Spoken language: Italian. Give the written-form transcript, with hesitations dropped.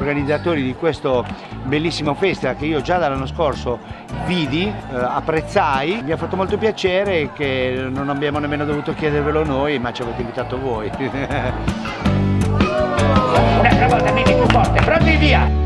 organizzatori di questo bellissimo festival che io già dall'anno scorso vidi, apprezzai. Mi ha fatto molto piacere che non abbiamo nemmeno dovuto chiedervelo noi, ma ci avete invitato voi. Un'altra volta, più forte, pronti via!